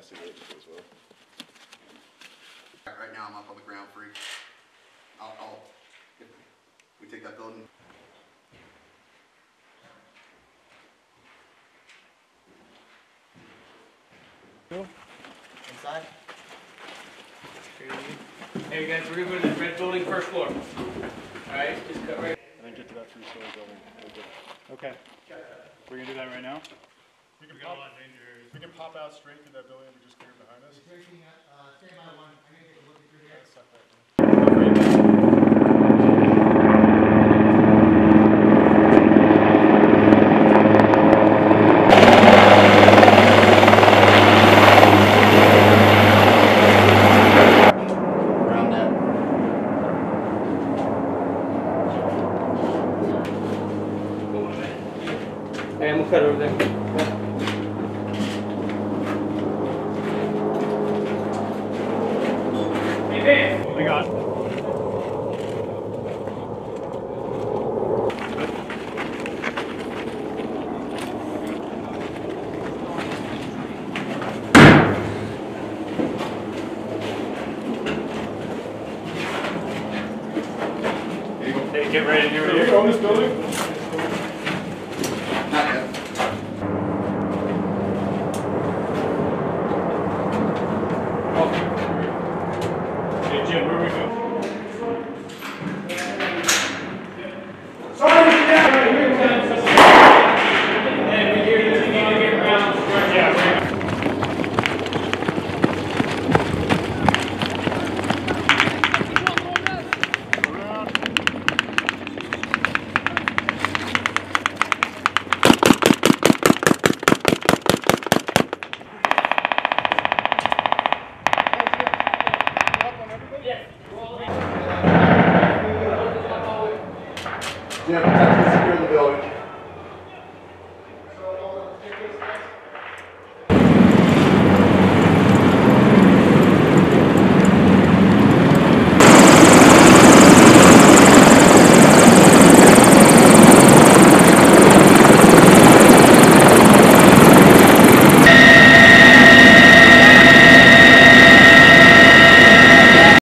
investigate as well. Right now I'm up on the ground free. We take that building. Inside. Hey guys, we're gonna go to the red building, first floor. Alright, just cut right. And then get to that 3-story building. Okay. We're gonna do that right now? We can pop out straight through that building we just cleared behind us. Stand by one. I'm gonna take a look through here. Hey, I'm gonna cut over there. Hey, man! I got it. Hey, get ready to do it here. Own this building? Not yet. Hey, Jim, where are we going? Hey, we're here to get around. Yeah, Yeah.